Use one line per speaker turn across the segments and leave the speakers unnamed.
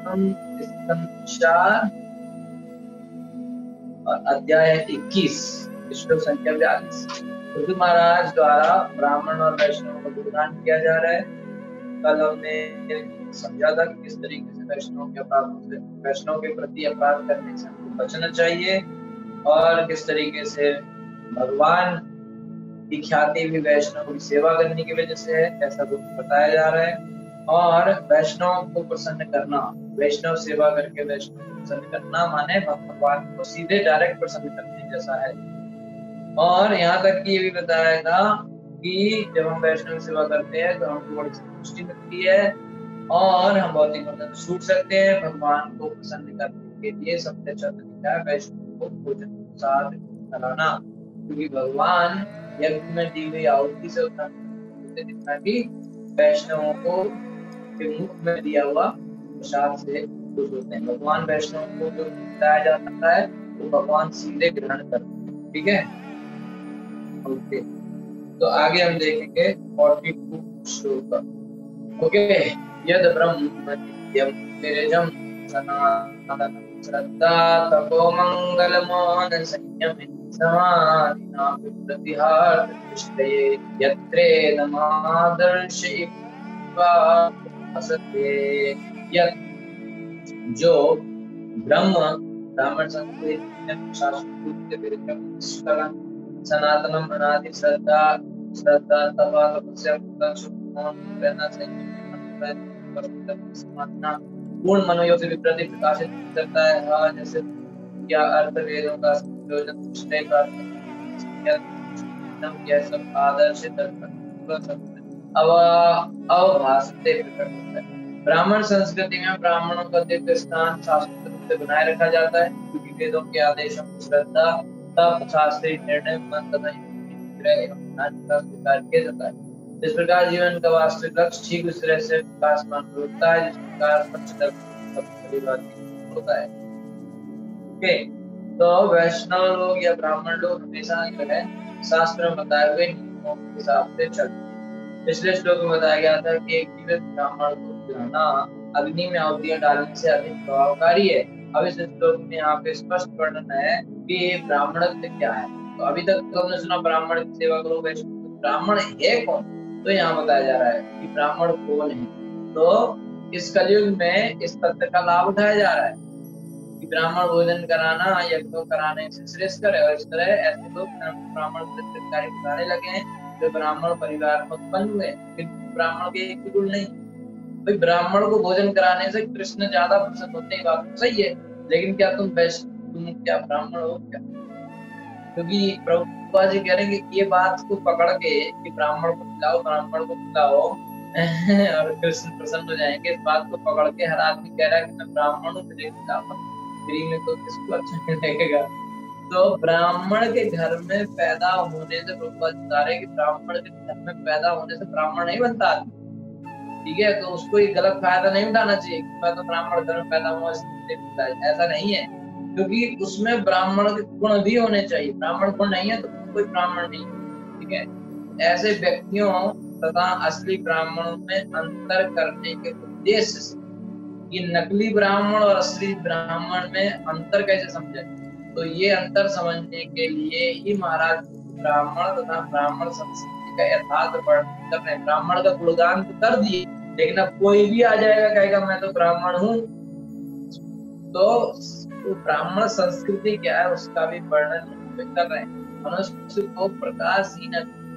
भागवतम स्कंद 4 और अध्याय 21 श्लोक संख्या 42। पृथु महाराज द्वारा ब्राह्मण और वैष्णव का गुणगान किया जा रहा है। कल हमने समझा था कि किस तरीके से वैष्णव के प्रति अपराध करने से हमको बचना चाहिए और किस तरीके से भगवान की ख्याति भी वैष्णव की सेवा करने की वजह से है, ऐसा कुछ बताया जा रहा है। और वैष्णव को प्रसन्न करना, वैष्णव सेवा करके वैष्णव को प्रसन्न करना माने भगवान को सीधे डायरेक्ट प्रसन्न करने जैसा है। और यहाँ तक कि ये भी बताया था कि जब हम वैष्णव सेवा करते हैं तो हमको बड़ी संतुष्टि मिलती है और हम भौतिक बंधन से छूट सकते हैं। भगवान को प्रसन्न करने के लिए सबसे अच्छा तरीका है वैष्णव को भोजन प्रसाद कराना, क्योंकि भगवान यज्ञ में दी गई आहुति से उत्पन्न जितना भी वैष्णवों को के मुख में दिया हुआ प्रसाद से खुश होते हैं। भगवान वैष्णव को जो बताया जाता है वो भगवान सीधे ग्रहण करते हैं। ठीक है, ओके। तो आगे हम देखेंगे 42 श्लोक। ओके, यद ब्रह्म नित्यं निरजं सनातनं श्रद्धा तपो मंगल मौन संयम समाधिना प्रतिहार दृष्टये यत्रे नमादर्शि असत्ये। जो ब्रह्म ब्राह्मण संस्कृति सनातनम अनादि श्रद्धा तपा तपस्या पूर्ण मनोयोग से विप्रति प्रकाशित करता है। जैसे क्या अर्थ वेदों का यह सब आदर्शित अवभासते प्रकट होता है। ब्राह्मण संस्कृति में ब्राह्मणों का दिव्य स्थान शास्त्र रूप से बनाए रखा जाता है, क्योंकि वेदों के आदेशों की श्रद्धा तप शास्त्रीय निर्णय मन तथा स्वीकार किया जाता है। इस प्रकार जीवन का वास्तविक लक्ष्य ठीक उस तरह से विकासमान होता है जिस प्रकार होता है। ओके, तो वैष्णव लोग या ब्राह्मण लोग हमेशा जो है शास्त्र में बताए हुए नियमों के हिसाब से चलते हैं। पिछले श्लोक में बताया गया था कि एक जीवित ब्राह्मण को जलाना अग्नि में आहुतियां डालने से अधिक प्रभावकारी है। अब इस श्लोक में यहाँ पे स्पष्ट वर्णन है कि ब्राह्मण क्या है। तो अभी तक तो हमने सुना ब्राह्मण की सेवा करो, वैष्णव ब्राह्मण है कौन, तो यहाँ बताया जा रहा है कि ब्राह्मण कौन है। तो इस कलयुग में इस तथ्य का लाभ उठाया जा रहा है कि ब्राह्मण भोजन कराना यज्ञ कराने से श्रेष्ठ है। और इस तरह ऐसे लोग ब्राह्मण कार्य बताने लगे हैं जो ब्राह्मण परिवार में उत्पन्न हुए, ब्राह्मण के एक गुण नहीं। भाई ब्राह्मण को भोजन कराने से कृष्ण ज्यादा प्रसन्न होते हैं, बात तो सही है, लेकिन क्या तुम क्या ब्राह्मण हो क्या? क्योंकि प्रभुपा जी कह रहे हैं कि ये बात को पकड़ के कि ब्राह्मण को खिलाओ और कृष्ण प्रसन्न हो जाएंगे, इस बात को पकड़ के हर आदमी कह रहा है कि मैं ब्राह्मण हूँ, मुझे खिलाओ, फ्री में तो किसको अच्छा नहीं लगेगा। तो ब्राह्मण के घर में पैदा होने से प्रभुपा जी बता रहे हैं कि ब्राह्मण के घर में पैदा होने से ब्राह्मण नहीं बनता आदमी। ठीक है, तो उसको ये गलत फायदा नहीं उठाना चाहिए कि मैं तो ब्राह्मण घर में पैदा हुआ इसलिए, ऐसा नहीं है, क्योंकि उसमें ब्राह्मण के गुण भी होने चाहिए। ब्राह्मण गुण नहीं है तो कोई ब्राह्मण नहीं। ठीक है, ऐसे व्यक्तियों तथा असली ब्राह्मणों में अंतर करने के उद्देश्य से ये नकली ब्राह्मण और असली ब्राह्मण में अंतर कैसे समझे, तो ये अंतर समझने के लिए ही महाराज ब्राह्मण तथा ब्राह्मण संस्कृति का यथार्थ वर्णन कर रहे हैं। ब्राह्मण का गुणगान तो कर दिए, लेकिन अब कोई भी आ जाएगा कहेगा मैं तो ब्राह्मण हूँ, तो ब्राह्मण संस्कृति क्या है उसका भी वर्णन कर रहे हैं। मनुष्य को प्रकाशहीन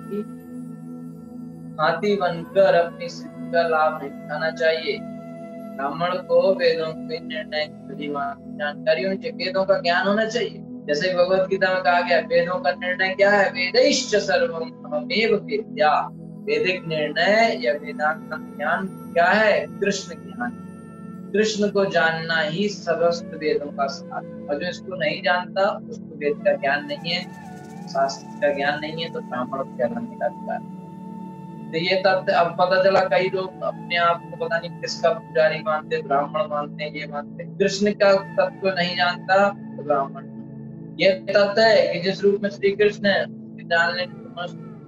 हाथी बनकर अपनी स्थिति का लाभ नहीं उठाना चाहिए। ब्राह्मण को वेदों के निर्णय की जानकारी होनी चाहिए, वेदों का ज्ञान होना चाहिए। जैसे भगवत गीता में कहा गया वेदों का निर्णय क्या है, वेदैश्च सर्वं अहमेव वेद्या। वैदिक निर्णय या वेदांत का ज्ञान क्या है, कृष्ण ज्ञान। कृष्ण को जानना ही समस्त वेदों का सार, और जो इसको नहीं जानता उसको वेद का ज्ञान नहीं है, शास्त्र का ज्ञान नहीं है, तो ब्राह्मण कहलाने का अधिकार। तो ये तथ्य अब पता चला, कई लोग अपने आप को पता नहीं किसका पुजारी मानते, ब्राह्मण मानते हैं, ये मानते हैं, कृष्ण का तत्व नहीं जानता तो ब्राह्मण। ये तथ्य है कि जिस रूप में श्री कृष्ण है जानने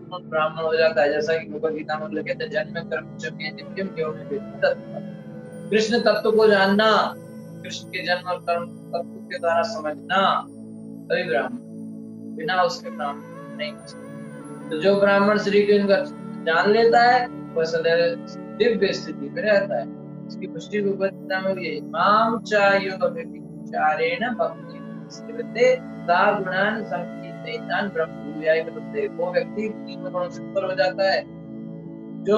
ब्राह्मण हो जाता है, जैसा कि भगवद गीता में लिखे थे जन्म कर्म च मे नित्यम यो मे वेत्ति तत्। कृष्ण तत्व को जानना, कृष्ण के जन्म और कर्म तत्व के द्वारा समझना, तभी ब्राह्मण, बिना उसके ब्राह्मण नहीं हो सकते। तो जो ब्राह्मण श्री कृष्ण का जान लेता है वह सदैव दिव्य स्थिति में रहता है। इसकी पुष्टि भगवद्गीता में भी है, माम चायो व्यभिचारेण भक्ति सेवते सा गुणान संकीर्तयितान ब्रह्मविद्याय कृते। वो व्यक्ति तीनों गुणों से ऊपर हो जाता है जो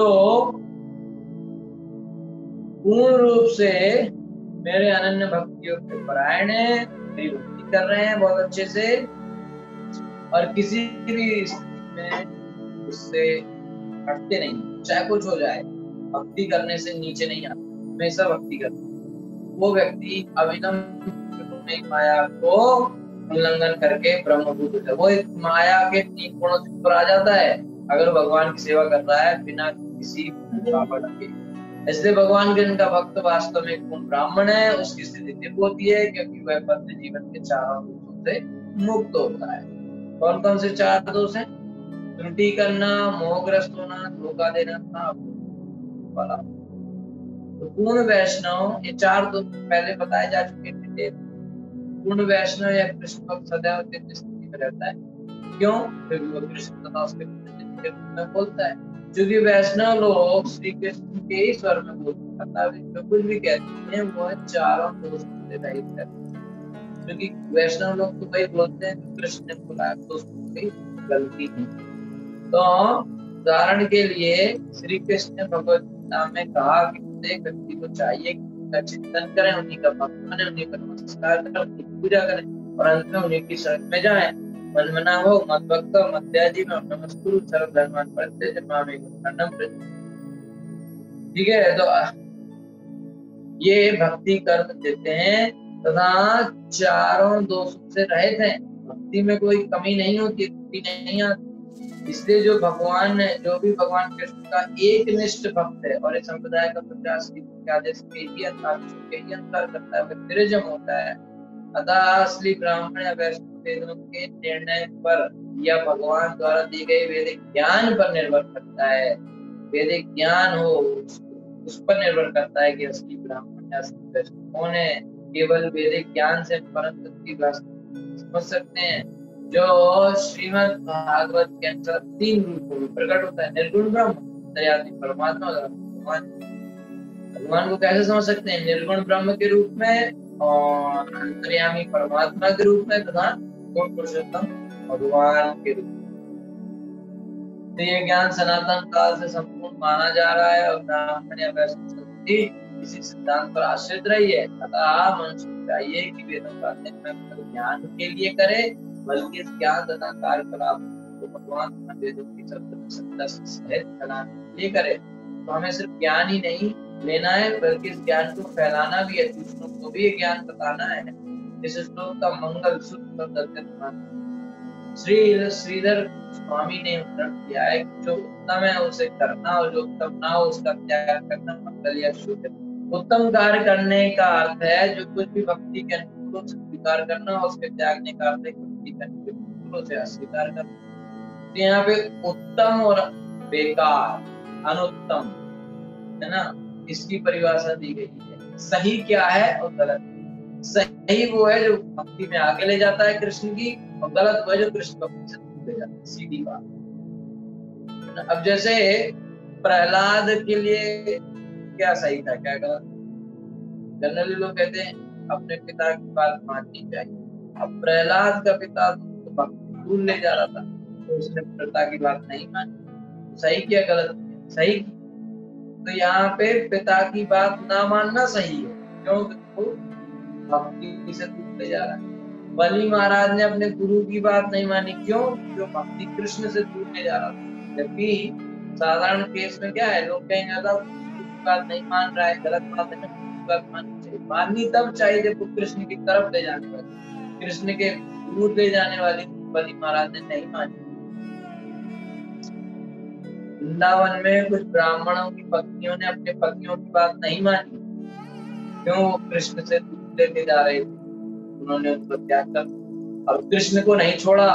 पूर्ण रूप से मेरे अनन्य भक्तियों के परायण है, मेरी भक्ति कर रहे हैं बहुत अच्छे से, और किसी भी स्थिति में उससे हटते नहीं, चाहे कुछ हो जाए, भक्ति करने से नीचे नहीं आता, हमेशा भक्ति करते। वो व्यक्ति अविनम्र माया को उल्लंघन करके ब्रह्मभूत होता है। वो एक माया के 3 गुणों से ऊपर आ जाता है अगर भगवान की सेवा कर रहा है बिना किसी बाबा के। इसलिए भगवान के इनका भक्त वास्तव में एक पूर्ण ब्राह्मण है, उसकी स्थिति दिव्य होती है क्योंकि वह पद्य जीवन के 4 दोषों से मुक्त होता है। कौन कौन से 4 दोष हैं? त्रुटि करना, मोहग्रस्त होना, धोखा देना, वाला। तो पूर्ण वैष्णव, ये 4 दोष पहले बताए जा चुके थे। पूर्ण वैष्णव या कृष्ण भक्त सदैव दिव्य स्थिति में रहता है। क्यों? क्योंकि वो कृष्ण तथा उसके के रूप में बोलता है। क्योंकि वैष्णव लोग श्री कृष्ण के ही स्वर में बोलते हैं, जो कुछ भी कहते हैं वो 4 दोषों से रहित है। क्योंकि वैष्णव लोग तो वही बोलते हैं जो कृष्ण ने बोला, तो उसमें कोई गलती नहीं। तो उदाहरण के लिए श्री कृष्ण ने भगवद गीता में कहा कि प्रत्येक व्यक्ति को चाहिए कि उनका चिंतन करें, उन्हीं का भक्त बने, उन्हीं का नमस्कार करें, उनकी पूजा करें और अंत में उन्हीं की शरण में जाएं। मनमना हो, मत भक्त, मत त्याजी, नमस्कुरु सर्वधर्मान् परित्यज्य मामेकं शरणं व्रज। ठीक है, तो ये भक्ति कर्म देते हैं तथा 4 दोषों से रहित हैं। भक्ति में कोई कमी नहीं होती, त्रुटि नहीं आती। इसलिए जो भी भगवान कृष्ण का एक निष्ठ भक्त है और इस संप्रदाय का प्रचार के आदेश के ही अंतर करता है, वह त्रिजम होता है। अतः असली ब्राह्मण या वैष्णव वेदों के निर्णय पर या भगवान द्वारा दी गई वैदिक ज्ञान पर निर्भर करता है। वैदिक ज्ञान हो उस पर निर्भर करता है कि असली ब्राह्मण या असली वैष्णव कौन है। केवल वैदिक ज्ञान से परम तत्व की वास्तविकता समझ सकते हैं। जो श्रीमद् भागवत के अनुसार 3 रूपों में प्रकट होता है, निर्गुण ब्रह्म, अंतर्यामी परमात्मा और भगवान। भगवान को कैसे समझ सकते हैं? निर्गुण ब्रह्म के रूप में और अंतर्यामी परमात्मा के रूप में तथा पूर्ण पुरुषोत्तम भगवान के रूप में। तो ये ज्ञान सनातन काल से संपूर्ण माना जा रहा है और ब्राह्मण या वैष्णव संस्कृति इसी सिद्धांत पर आश्रित रही है। अतः मनुष्य को चाहिए कि वेदों का अध्ययन ज्ञान के लिए करे, बल्कि इस ज्ञान तथा कार्यकलाप को भगवान वेदों की सत्ता से सहित फैलाने के लिए करे। तो हमें सिर्फ ज्ञान ही नहीं लेना है बल्कि इस ज्ञान को फैलाना भी है, दूसरों को भी ज्ञान बताना है। इस श्लोक का मंगल सूत्र श्रीधर स्वामी ने उत्तर दिया है कि जो उत्तम है उसे करना और जो उत्तम ना हो उसका त्याग करना मंगल या शुभ है। उत्तम कार्य करने का अर्थ है जो कुछ भी भक्ति के अनुकूल स्वीकार करना और उसके त्यागने का अर्थ है भक्ति के अनुकूल से अस्वीकार करना। तो यहाँ पे उत्तम और बेकार, अनुत्तम, है ना, इसकी परिभाषा दी गई है। सही क्या है और गलत। सही वो है जो भक्ति में आगे ले जाता है कृष्ण की, और गलत वो है जो कृष्ण भक्ति से दूर ले जाता है। सीधी बात। अब जैसे प्रहलाद के लिए क्या सही था क्या गलत? जनरली लोग कहते हैं अपने पिता की बात माननी चाहिए। अब प्रहलाद का पिता तो भक्ति दूर ले जा रहा था, तो उसने पिता की बात नहीं मानी। सही क्या गलत? सही। तो यहाँ पे पिता की बात ना मानना सही है, क्योंकि वो भक्ति से दूर ले जा रहा है। बलि महाराज ने अपने गुरु की बात नहीं मानी, क्यों? जो भक्ति कृष्ण से दूर ले जा रहा था। जबकि साधारण केस में क्या है, लोग कहेंगे बात नहीं मान रहा है, गलत बात है, बात माननी चाहिए। माननी तब चाहिए जब वो कृष्ण की तरफ ले जाने वाली, कृष्ण के दूर ले जाने वाली बलि महाराज ने नहीं मानी। वृंदावन में कुछ ब्राह्मणों की पत्नियों ने अपने पतियों की बात नहीं मानी, क्यों? वो कृष्ण से दूर लेके जा रहे थे, उन्होंने उनको त्याग कर और कृष्ण को नहीं छोड़ा।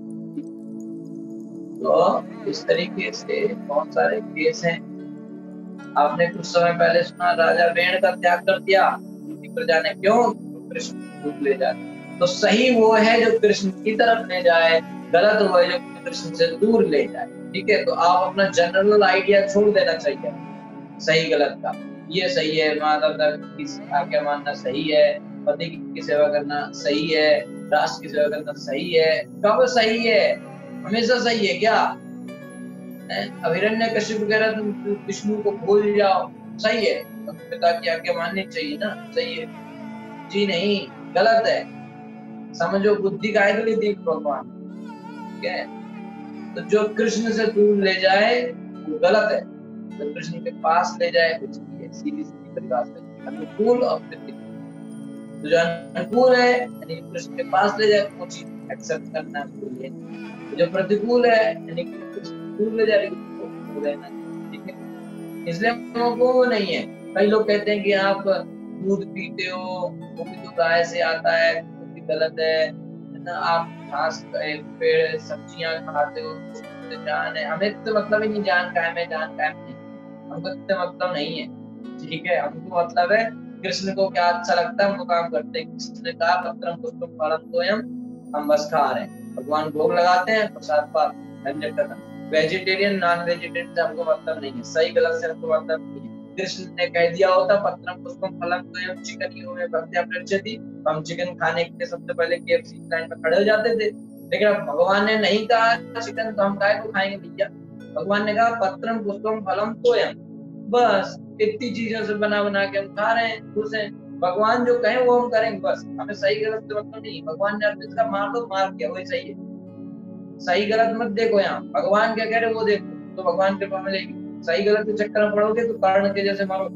तो इस तरीके से बहुत सारे केस हैं आपने कुछ समय पहले सुना राजा वेण का त्याग कर दिया उनकी प्रजा ने, क्यों? तो कृष्ण दूर ले जाए। तो सही वो है जो कृष्ण की तरफ ले जाए, गलत वो है जो कृष्ण से दूर ले जाए। ठीक है, तो आप अपना जनरल आइडिया छोड़ देना चाहिए सही गलत का। ये सही है, माता पिता की आज्ञा मानना सही है, पति की सेवा करना सही है, राष्ट्र की सेवा करना सही है। कब सही है? हमेशा सही है क्या? हिरण्यकशिप वगैरह तुम विष्णु को भूल जाओ, सही है? पिता की आज्ञा माननी चाहिए ना, सही है? जी नहीं, गलत है। समझो बुद्धि का आयत दी भगवान, ठीक है? तो जो कृष्ण से दूर ले जाए वो गलत है, जो कृष्ण के पास ले जाए वो सही है। सीधी सीधी परिभाषा है, अनुकूल और प्रतिकूल। तो जो अनुकूल है यानी कृष्ण के पास ले जाए वो चीज एक्सेप्ट करना चाहिए, जो प्रतिकूल है यानी कृष्ण दूर ले जाए वो रहना, ठीक है? इसलिए हमको वो नहीं है। कई लोग कहते हैं कि आप दूध पीते हो वो भी तो गाय से आता है, वो भी गलत है ना? आप घास पेड़ सब्जियां खाते हो तो जान है, हमें तो मतलब ही नहीं जान कायम है, जान कायम नहीं, हमको तो मतलब नहीं है। ठीक है, हमको मतलब है कृष्ण को क्या अच्छा लगता है हमको काम करते हैं। कृष्ण ने कहा पत्रम पुष्पम फलम तोयम, हम बस खा रहे हैं, भगवान भोग लगाते हैं, प्रसाद पात, झंझट खत्म। वेजिटेरियन नॉन वेजिटेरियन से हमको मतलब नहीं है, सही गलत से हमको मतलब नहीं है। कृष्ण ने कह दिया होता पत्रम पुष्पम फलम तोयम चिकन यो में भक्त्या पृच्छति, हम चिकन खाने के लिए सबसे पहले केएफसी लाइन में खड़े हो जाते थे। लेकिन अब भगवान ने नहीं कहा चिकन, तो हम काय को खाएंगे भैया? भगवान ने कहा पत्रम पुष्पम फलम तोयम, बस इतनी चीजों से बना बना के हम खा रहे हैं, खुश हैं। भगवान जो कहे वो हम करेंगे, बस हमें सही गलत से मतलब नहीं। भगवान ने अर्जुन का मार दो, मार दिया, वही सही है। सही गलत मत देखो, यहाँ भगवान क्या कह रहे वो देखो, तो भगवान कृपा मिलेगी। सही गलत के चक्कर में पड़ोगे तो कर्ण के जैसे मारो,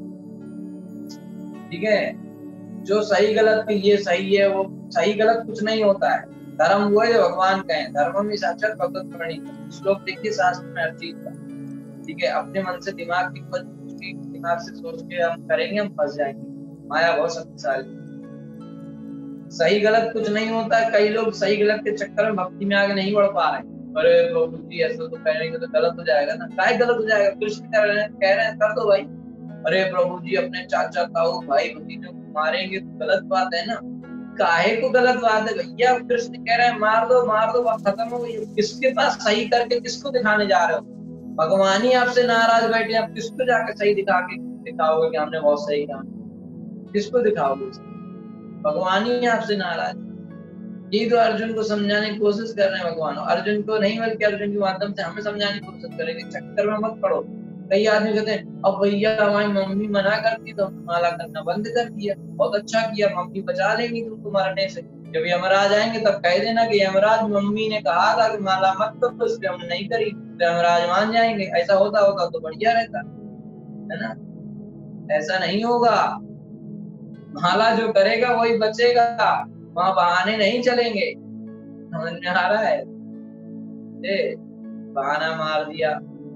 ठीक है? जो सही गलत के ये सही है, वो सही गलत कुछ नहीं होता है। धर्म वो है जो भगवान कहे, धर्म में साक्षात भगवत प्रणीत। श्लोक देखिए शास्त्र में हर चीज का, ठीक है? अपने मन से दिमाग की दिमाग से सोच के हम करेंगे, हम फंस जाएंगे। माया बहुत शक्तिशाली, सही गलत कुछ नहीं होता है। कई लोग सही गलत के चक्कर में भक्ति में आगे नहीं बढ़ पा रहे हैं। अरे प्रभु जी ऐसा तो करेंगे तो गलत हो जाएगा ना, काय गलत हो जाएगा? कृष्ण कह रहे हैं कर दो भाई। अरे प्रभु जी अपने चाचा ताऊ भाई भतीजों को मारेंगे तो गलत बात है ना, काहे को गलत बात है भैया? कृष्ण कह रहे हैं मार दो, बात खत्म हो गई। किसके पास सही करके किसको दिखाने जा रहे हो? भगवान ही आपसे नाराज बैठे, आप किसको जाके सही दिखाओगे कि हमने बहुत सही काम? किसको दिखाओगे? भगवान ही आपसे नाराज। ये तो अर्जुन को समझाने की कोशिश कर रहे हैं भगवान, अर्जुन को नहीं बल्कि अर्जुन के माध्यम से हमें समझाने की कोशिश करेंगे। चक्कर में मत पड़ो। कई आदमी कहते हैं अब भैया हमारी मम्मी मना करती तो माला करना बंद कर दिया, बहुत अच्छा किया, मम्मी बचा लेंगी तुमको मरने से। जब यमराज आएंगे तब कह देना कि यमराज मम्मी ने कहा था कि माला मत करो, इसलिए हम नहीं करी, तो यमराज मान जाएंगे। ऐसा होता तो बढ़िया रहता है ना? ऐसा नहीं होगा। माला जो करेगा वही बचेगा, वहां बहाने नहीं चलेंगे। समझ में आ रहा है? बहाना मार दिया।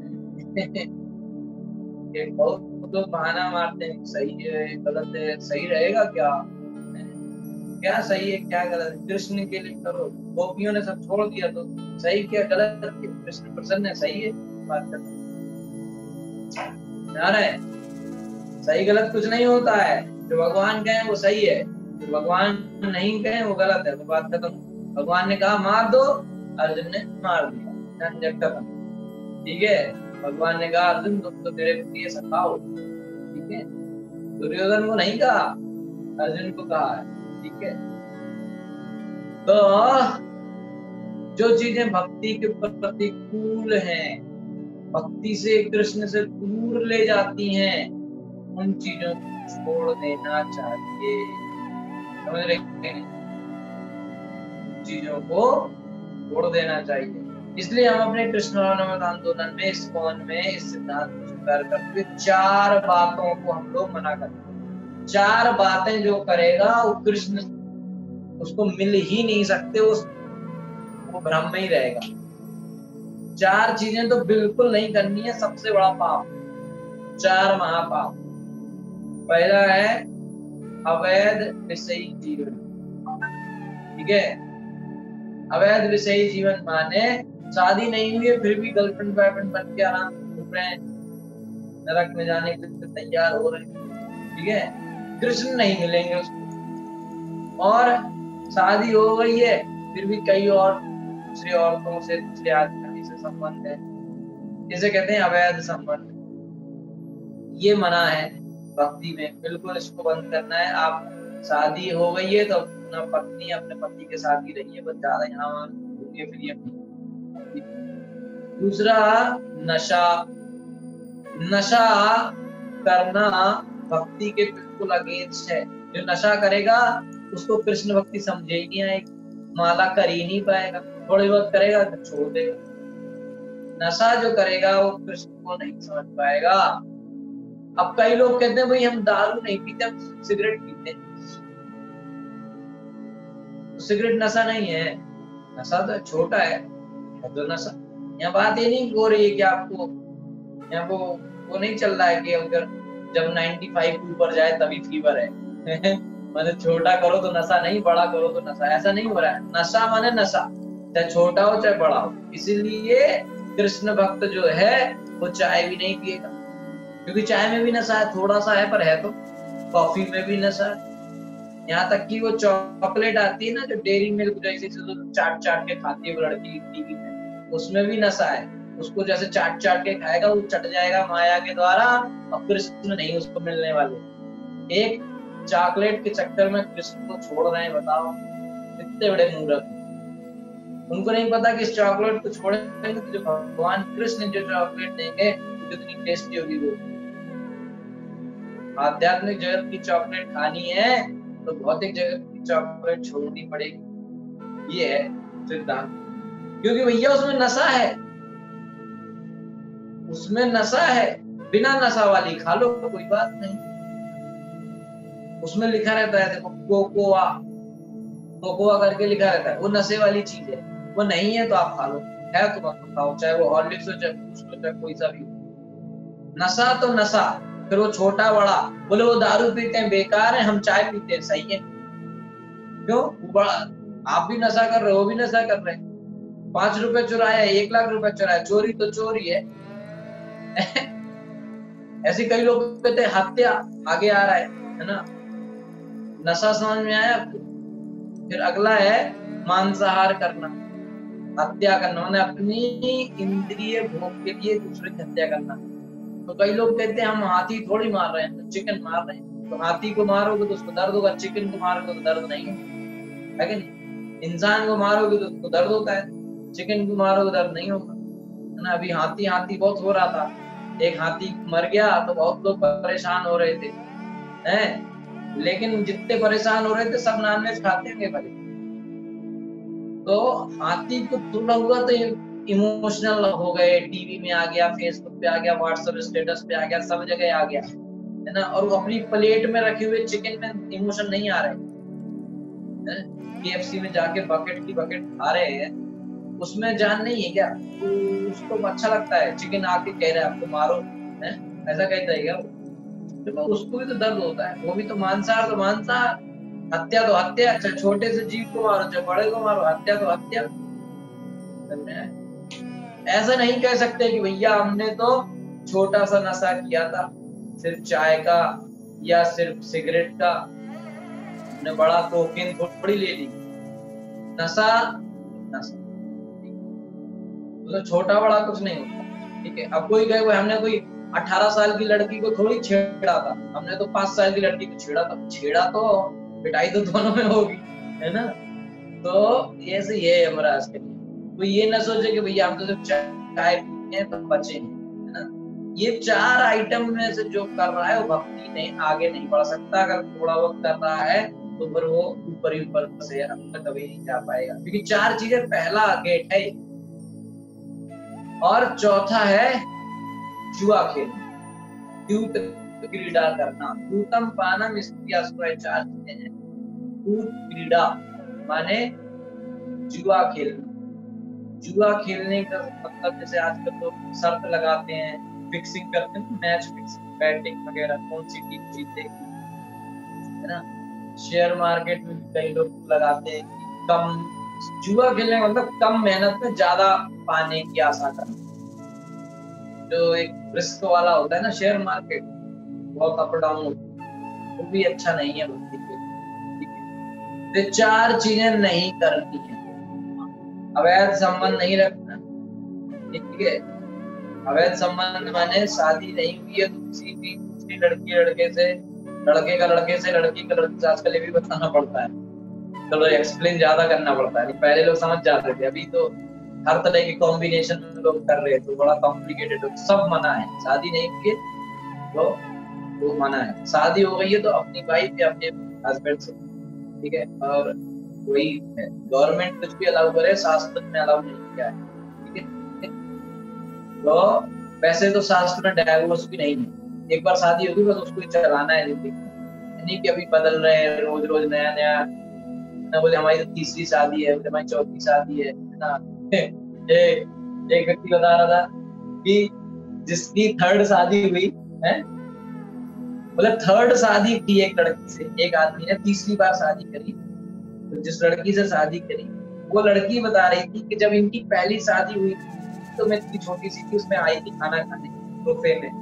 बहुत लोग बहाना मारते हैं, सही है गलत है, सही रहेगा क्या? क्या सही है क्या गलत है? कृष्ण के लिए करो। गोपियों ने सब छोड़ दिया तो सही क्या गलत? कृष्ण प्रसन्न है, सही है, बात करना है। सही गलत कुछ नहीं होता है, जो भगवान कहे वो सही है, जो भगवान नहीं कहे वो गलत है, तो बात खत्म। भगवान ने कहा मार दो, अर्जुन ने मार दिया, झंझट खत्म, ठीक है? भगवान ने कहा अर्जुन तुम तो मेरे प्रिय सखा हो, ठीक है? दुर्योधन को नहीं कहा, अर्जुन को कहा है, ठीक है? तो जो चीजें भक्ति के प्रतिकूल हैं, भक्ति से कृष्ण से दूर ले जाती हैं, उन चीजों को छोड़ देना चाहिए। समझ रहे? चीजों को छोड़ देना चाहिए। इसलिए हम अपने कृष्ण आंदोलन में, इस कौन में, इस सिद्धांत को स्वीकार करते हुए 4 बातों को हम लोग मना करते हैं। 4 बातें जो करेगा वो कृष्ण उसको मिल ही नहीं सकते, वो ब्रह्म में ही रहेगा। 4 चीजें तो बिल्कुल नहीं करनी है, सबसे बड़ा पाप, 4 महापाप। पहला है अवैध विषयी जीवन, ठीक है? अवैध विषयी जीवन माने शादी नहीं हुई है फिर भी गर्लफ्रेंड बॉयफ्रेंड बन के आराम घूम रहे हैं, नरक में जाने के लिए तैयार हो रहे हैं, ठीक है, कृष्ण नहीं मिलेंगे उसको। और शादी हो गई है फिर भी कई और दूसरी औरतों से, दूसरे आदमी से संबंध है, इसे कहते हैं अवैध संबंध। ये मना है भक्ति में, बिल्कुल इसको बंद करना है। आप शादी हो गई है तो अपना पत्नी अपने पति के साथ ही रहिए, बस ज्यादा यहाँ घूमिए फिरिए। दूसरा, नशा। नशा करना भक्ति के बिल्कुल अगेंस्ट है। जो नशा करेगा उसको कृष्ण भक्ति समझे ही नहीं आएगी, माला कर ही नहीं पाएगा, थोड़ी बहुत करेगा तो छोड़ देगा। नशा जो करेगा वो कृष्ण को नहीं समझ पाएगा। अब कई लोग कहते हैं भाई हम दारू नहीं पीते, हम सिगरेट पीते हैं। तो सिगरेट नशा नहीं है, नशा तो छोटा है तो नशा। यहाँ बात ये नहीं हो रही है कि आपको यहाँ वो नहीं चल रहा है कि अगर जब 95 के ऊपर जाए तभी फीवर है मतलब छोटा करो तो नशा नहीं, बड़ा करो तो नशा, ऐसा नहीं हो रहा है। नशा माने नशा, चाहे छोटा हो चाहे बड़ा हो। इसीलिए कृष्ण भक्त जो है वो चाय भी नहीं पिएगा, क्योंकि चाय में भी नशा है, थोड़ा सा है पर है तो। कॉफी में भी नशा है, यहाँ तक कि वो चॉकलेट आती है ना जो डेयरी मिल्क जैसे तो चाट चाट के खाती है वो लड़की टीवी में, उसमें भी नशा है। उसको जैसे चाट चाट के खाएगा वो चट जाएगा माया के द्वारा, और कृष्ण नहीं उसको मिलने वाले। एक चॉकलेट के चक्कर में कृष्ण को छोड़ रहे हैं, बताओ कितने बड़े मूर्ख। उनको नहीं पता कि इस चॉकलेट को छोड़ेंगे तो जो भगवान कृष्ण जो चॉकलेट देंगे कितनी टेस्टी होगी वो। आध्यात्मिक जगत की चॉकलेट खानी है तो भौतिक जगत की चॉकलेट छोड़नी पड़ेगी, ये है सिद्धांत। क्योंकि भैया उसमें नशा है, उसमें नशा है। बिना नशा वाली खा लो कोई बात नहीं, उसमें लिखा रहता है देखो कोकोआ, कोकोआ करके लिखा रहता है, वो नशे वाली चीज है। वो नहीं है तो आप खा लो, है तो मत खाओ, चाहे वो हॉर्लिक्स हो चाहे बूस्ट हो चाहे कोई सा भी हो। नशा तो नशा, फिर वो छोटा बड़ा। बोले वो दारू पीते हैं बेकार है, हम चाय पीते हैं, सही है। क्यों? वो बड़ा, आप भी नशा कर रहे हो, वो भी नशा कर रहे हैं। 5 रुपए चुराया, 1 लाख रुपए चुराया, चोरी तो चोरी है ऐसे कई लोग कहते हैं हत्या आगे आ रहा है ना। नशा समझ में आया आपको? फिर अगला है मांसाहार करना, हत्या करना, मैंने अपनी इंद्रिय भोग के लिए दूसरे की हत्या करना। तो कई लोग कहते हैं हम हाथी थोड़ी मार रहे हैं, तो चिकन मार रहे हैं। तो हाथी को मारोगे तो उसको दर्द होगा, चिकन को मारोगे तो दर्द नहीं होगा, है कि नहीं? इंसान को मारोगे तो उसको दर्द होता है, चिकन को मारोगे दर्द नहीं होगा, है ना। अभी हाथी हाथी बहुत हो रहा था, एक हाथी मर गया तो बहुत लोग परेशान हो रहे थे, हैं? लेकिन जितने परेशान हो रहे थे सब नॉनवेज खाते होंगे भले। तो हाथी को थोड़ा हुआ तो इमोशनल हो गए, टीवी में आ गया, फेसबुक पे आ गया, व्हाट्सएप स्टेटस पे आ गया, सब जगह आ गया, है ना। और वो अपनी प्लेट में रखे हुए चिकन में इमोशन नहीं आ रहे, KFC में जाके बकेट की बकेट खा रहे हैं, उसमें जान नहीं है क्या? तो उसको अच्छा लगता है, चिकन आके कह रहा है आपको मारो, है ऐसा कहता है क्या? तो उसको भी तो दर्द होता है, वो भी तो मांसाहार तो मांसाहार, हत्या तो हत्या, चाहे छोटे से जीव को मारो चाहे बड़े को मारो, हत्या तो हत्या। ऐसा नहीं कह सकते कि भैया हमने तो छोटा सा नशा किया था, सिर्फ चाय का या सिर्फ सिगरेट का, हमने बड़ा कोकीन थोड़ी ले ली। नशा नशा तो छोटा बड़ा कुछ नहीं होता, ठीक है। अब कोई कहे हमने कोई 18 साल की लड़की को थोड़ी छेड़ा था, हमने तो 5 साल की लड़की को छेड़ा था। छेड़ा तो पिटाई तो दोनों में होगी, है ना। तो ऐसे ही है यमराज के लिए। तो ये ना सोचे कि भैया हम तो सिर्फ चाय पीते हैं तो बचे हैं, है ना। ये 4 आइटम में से जो कर रहा है वो भक्ति नहीं, आगे नहीं बढ़ सकता। अगर थोड़ा बहुत कर रहा है तो फिर वो ऊपर ही ऊपर से अंदर कभी नहीं जा पाएगा, क्योंकि 4 चीजें, पहला गेट है और चौथा है जुआ खेलना, द्यूत क्रीड़ा करना, दूतम पानम स्त्रियास्त्र, 4 चीजें हैं। दूत क्रीड़ा माने जुआ खेलना। जुआ खेलने का मतलब जैसे आजकल तो शर्त लगाते हैं, फिक्सिंग करते हैं, मैच फिक्सिंग, बैटिंग वगैरह, कौन सी टीम जीतेगी, है ना। शेयर मार्केट में कई लोग लगाते हैं कि कम, जुआ खेलने का मतलब कम मेहनत में ज्यादा पाने की आशा करना। जो एक रिस्क वाला होता है ना शेयर मार्केट, बहुत अप डाउन होता है, वो भी अच्छा नहीं है भक्ति के लिए, ठीक है। तो 4 चीजें नहीं करनी है। अवैध संबंध नहीं रखना, ठीक है। अवैध संबंध माने शादी नहीं हुई है तो किसी भी दूसरी लड़के से, लड़के का लड़के से, लड़की का लड़के से, आजकल ये भी बताना पड़ता है, चलो एक्सप्लेन ज्यादा करना पड़ता है, पहले लोग समझ जाते थे, अभी तो हर तरह की कॉम्बिनेशन लोग कर रहे हैं तो बड़ा कॉम्प्लिकेटेड हो। सब मना है, शादी नहीं हुई है तो वो मना है, शादी हो गई है तो अपनी वाइफ या अपने हस्बैंड से, ठीक है। और वही है, गवर्नमेंट कुछ भी अलाउ करे, शास्त्र में अलाउ नहीं किया है, ठीक है। तो वैसे तो शास्त्र में डाइवोर्स भी नहीं है, एक बार शादी होगी बस उसको ही चलाना है जिंदगी, नहीं कि अभी बदल रहे हैं रोज रोज नया नया, ना बोले हमारी तो तीसरी शादी है, बोले हमारी चौथी शादी है ना। एक व्यक्ति बता रहा था कि जिसकी 3rd शादी हुई है, बोले 3rd शादी की एक लड़की से, एक आदमी ने 3री बार शादी करी, तो जिस लड़की से शादी करी वो लड़की बता रही थी कि जब इनकी पहली शादी हुई तो मैं इतनी छोटी सी थी, उसमें आई थी खाना खाने बुफे में,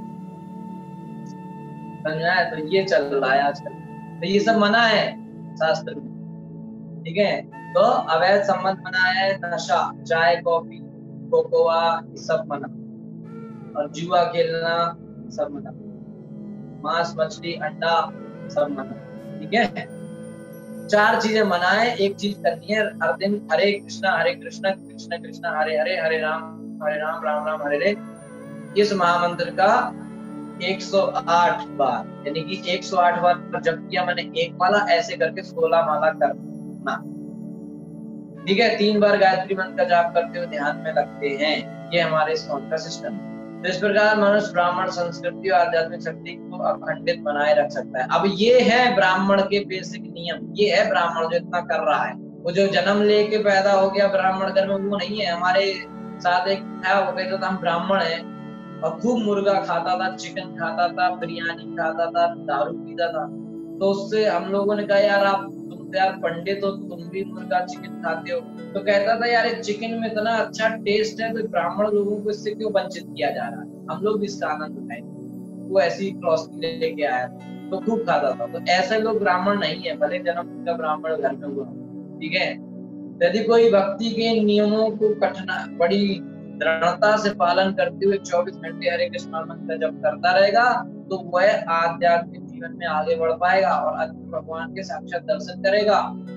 समझा है। तो ये चल रहा है आजकल, तो ये सब मना है शास्त्र में, ठीक है। तो अवैध संबंध मना है, नशा, चाय कॉफी कोकोआ सब मना, और जुआ खेलना सब मना, मांस मछली अंडा सब मना, ठीक है। 4 चीजें मना है, एक चीज करनी है, हर दिन हरे कृष्णा कृष्ण कृष्ण हरे हरे, हरे राम राम राम हरे हरे, इस महामंत्र का 108 बार, यानी कि 108 बार जब किया मैंने एक माला, ऐसे करके 16 माला करना, ठीक है। 3 बार गायत्री मंत्र का जाप करते हुए ध्यान में लगते हैं, ये हमारे इस्कॉन का सिस्टम है। तो इस प्रकार मनुष्य ब्राह्मण संस्कृति और आध्यात्मिक शक्ति को अखंडित बनाए रख सकता है। अब ये है ब्राह्मण के बेसिक नियम, ये है ब्राह्मण जो इतना कर रहा है। वो जो जन्म लेके पैदा हो गया ब्राह्मण घर में वो नहीं है। हमारे साथ एक था, वो कहता था हम ब्राह्मण है, और खूब मुर्गा खाता था, चिकन खाता था, बिरयानी खाता था, दारू पीता था। तो उससे हम लोगों ने कहा यार आप तुम तो यार पंडित हो, तुम भी मुर्गा चिकन खाते हो। तो कहता था यार चिकन में इतना अच्छा टेस्ट है तो ब्राह्मण लोगों को इससे क्यों वंचित किया जा रहा है, हम लोग भी इसका आनंद उठाएंगे। वो ऐसी क्रॉसिंग लेके आया तो खूब खाता था। तो ऐसे लोग ब्राह्मण नहीं है, भले जन्म का ब्राह्मण घर में हुआ, ठीक है। यदि कोई भक्ति के नियमों को बड़ी दृढ़ता से पालन करते हुए 24 घंटे हरे कृष्ण मंत्र जप करता रहेगा तो वह आध्यात्मिक जीवन में आगे बढ़ पाएगा और अंत भगवान के साक्षात दर्शन करेगा,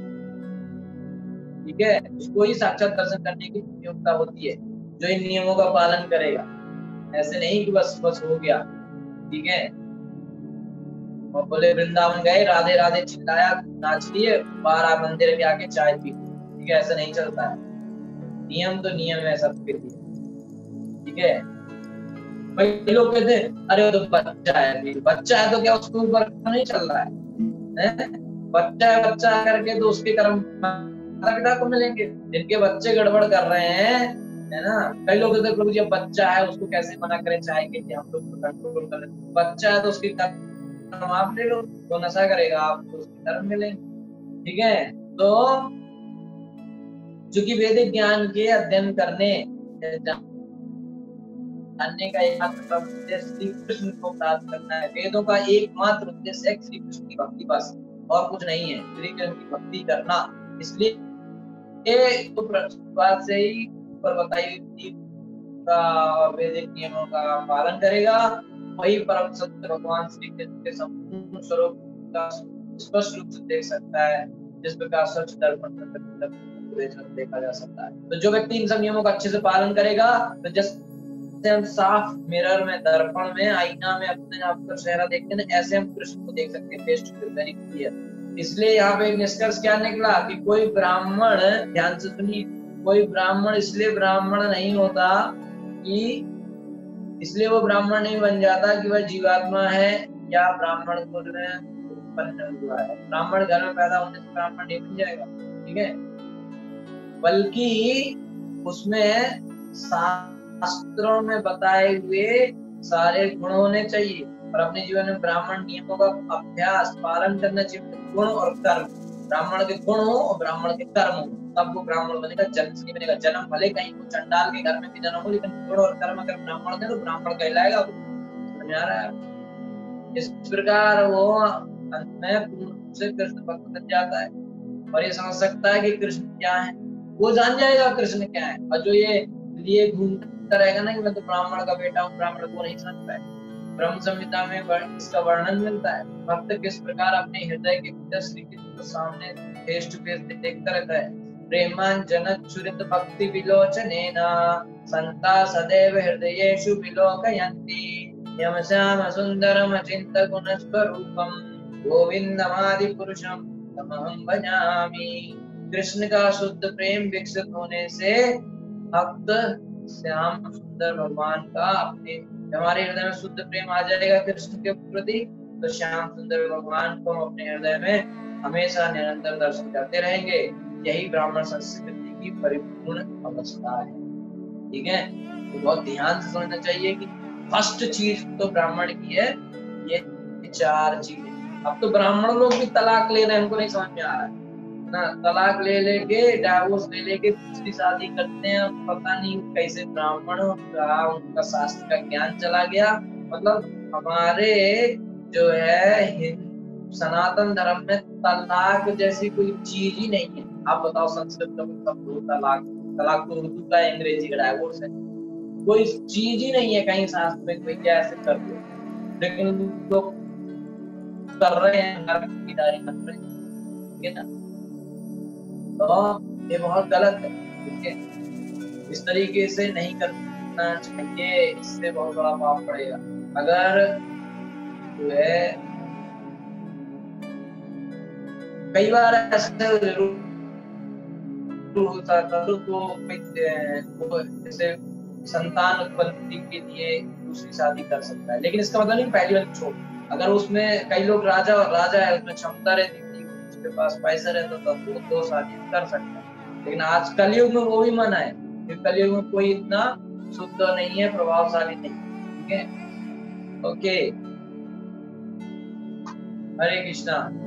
ठीक है। उसको ही साक्षात दर्शन करने की योग्यता होती है जो इन नियमों का पालन करेगा। ऐसे नहीं कि बस हो गया, ठीक है। और बोले वृंदावन गए, राधे राधे चिल्लाया, नाच लिए, बाहर मंदिर में आके चाय पी, ठीक है। ऐसा नहीं चलता है, नियम तो नियम है सबके लिए, ठीक है। भाई लोग कहते हैं अरे वो तो बच्चा है, बच्चा है तो क्या उसके ऊपर नहीं चल रहा है? बच्चा करके तो उसके कर्म माता पिता को मिलेंगे। जिनके बच्चे गड़बड़ कर रहे हैं, है ना, कई लोग कहते हैं प्रभु जी अब बच्चा है उसको कैसे मना करें चाय के लिए, हम लोग तो कंट्रोल करें। बच्चा है तो उसके कर्म आप ले लो, तो नशा करेगा आप तो उसके कर्म मिलेंगे, ठीक है। तो चूंकि वैदिक ज्ञान के अध्ययन करने जानने का एकमात्र उद्देश्य श्री कृष्ण को प्राप्त करना है। वेदों का एकमात्र उद्देश्य है श्री कृष्ण की भक्ति, बस और कुछ नहीं है, श्री कृष्ण की भक्ति करना। इसलिए तो बात से ही ऊपर बताई और वैदिक नियमों का पालन करेगा, वही परम सत्य भगवान श्री कृष्ण के संपूर्ण स्वरूप का स्पष्ट रूप से देख सकता है, जिस प्रकार स्वच्छ दर्पण देखा जा सकता है। तो जो व्यक्ति इन सब नियमों का अच्छे से पालन करेगा, तो जैसे हम साफ मिरर में, दर्पण में, आईना में अपने आप का चेहरा देखते हैं, ऐसे हम कृष्ण को देख सकते हैं face to face, very clear. इसलिए यहाँ पे एक निष्कर्ष क्या निकला कि कोई ब्राह्मण, ध्यान से सुनिए, कोई ब्राह्मण इसलिए ब्राह्मण नहीं होता कि इसलिए वो ब्राह्मण नहीं बन जाता कि वह जीवात्मा है या ब्राह्मण कुल में उत्पन्न हुआ है। ब्राह्मण घर में पैदा होने से ब्राह्मण नहीं बन जाएगा, ठीक है, बल्कि उसमें शास्त्रों में बताए हुए सारे गुण होने चाहिए और अपने जीवन में ब्राह्मण नियमों का अभ्यास पालन करना चाहिए। गुण और कर्म, ब्राह्मण के गुण हो और ब्राह्मण के कर्म हो, तब वो ब्राह्मण बनेगा, जन्म से नहीं बनेगा। जन्म भले कहीं को चंडाल के घर में भी जन्म हो, लेकिन गुण और कर्म अगर ब्राह्मण दे तो ब्राह्मण कहलाएगा। समझ आ रहा है? इस प्रकार वो अंत में पूर्ण रूप से कृष्ण भक्त बन जाता है और ये समझ सकता है कि कृष्ण क्या है, वो जान जाएगा कृष्ण क्या है। और जो ये लिए घूमता रहेगा ना कि मैं तो ब्राह्मण का बेटा हूँ, ब्राह्मण को नहीं समझ पाए। ब्रह्म संहिता में इसका वर्णन मिलता है। भक्त किस प्रकार अपने हृदय के भीतर श्री कृष्ण को सामने फेस टू फेस देखता रहता है। प्रेमांजन चुरित भक्ति विलोचनेन संता सदैव हृदयेषु विलोकयन्ति यम श्याम सुंदरम चिंत गुण स्वरूपम गोविंदमादि पुरुषम तमहं भजामि। कृष्ण का शुद्ध प्रेम विकसित होने से भक्त श्याम सुंदर भगवान का अपने हमारे हृदय में शुद्ध प्रेम आ जाएगा कृष्ण के प्रति, तो श्याम सुंदर भगवान को हम अपने हृदय में हमेशा निरंतर दर्शन करते रहेंगे। यही ब्राह्मण संस्कृति की परिपूर्ण अवस्था है। ठीक है, तो बहुत ध्यान से समझना चाहिए कि फर्स्ट चीज तो ब्राह्मण की है ये 4 चीजें। अब तो ब्राह्मण लोग भी तलाक ले रहे हैं, हमको नहीं समझ में आ रहा है ना। तलाक ले लेके, डाइवोर्स ले लेके दूसरी शादी करते हैं। पता नहीं कैसे ब्राह्मण का उनका शास्त्र का ज्ञान चला गया। मतलब हमारे जो है सनातन धर्म में तलाक जैसी कोई चीज ही नहीं है। आप बताओ संस्कृत में सब लोग तलाक तो उर्दू का अंग्रेजी का डाइवोर्स है, कोई चीज ही नहीं है कहीं शास्त्र में कोई क्या ऐसे कर दो, लेकिन लोग कर रहे हैं, नरकदारी कर रहे हैं। ठीक है ना, तो ये बहुत गलत है। ठीक है, इस तरीके से नहीं करना चाहिए, इससे बहुत बड़ा पाप पड़ेगा। अगर जो है कई बार ऐसा होता था तो जैसे संतान उत्पत्ति के लिए दूसरी शादी कर सकता है, लेकिन इसका मतलब नहीं पहली वाली छोड़। अगर उसमें कई लोग राजा है, उसमें क्षमता रहती थी, उसके पास पैसा रहता था तो 2 शादी कर सकता है। लेकिन आज कलयुग में वो भी मना है, कलयुग में कोई इतना शुद्ध नहीं है, प्रभावशाली नहीं। ठीक है, ओके, हरे कृष्णा।